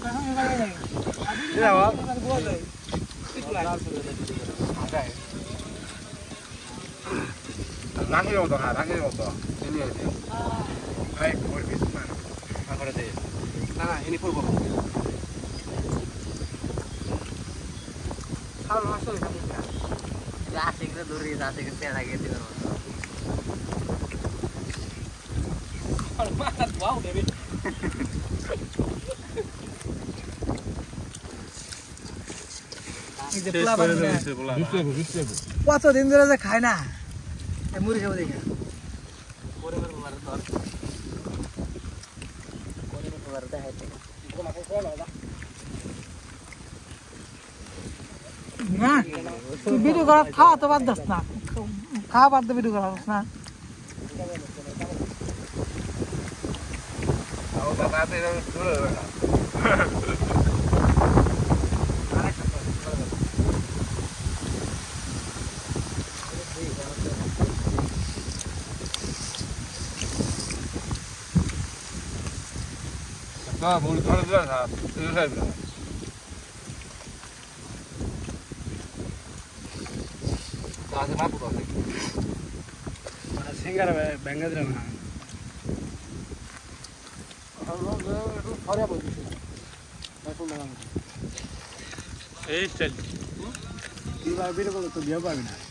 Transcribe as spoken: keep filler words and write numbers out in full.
রাখি মতো হ্যাঁ রাখি মতো এনে আছে ভাই ওর পিস না করে দে না না এনে পড়বো খাওয়া মাছ তো খাবো রাতে করে দূরে রাতে করে তেল লাগিয়ে দিলাম আর মাথা ধোয়াও দেবে এই যে পোলা বানাবে কত দিন ধরে যে খায় না এই মুড়ি খাবো দেখে পরে পরে মার ধর পরে পরে মার দেখাইতে কোনা কোন হলো না তুই ভিডিও করা খাওয়া তো বাদ দাস না খাওয়া বাদ দে ভিডিও করা না আও দাদা তে দূরে হবে না না বল ধরে দিলা না এই সাইড না আজ না পুরো আছে মানে সিঙ্গার ব্যাঙ্গা দিলা না একটু ফরিয়া বলছিস এখন না এই স্টাইল দিবা ভিডিও করলে তো বিয়ে পাবি না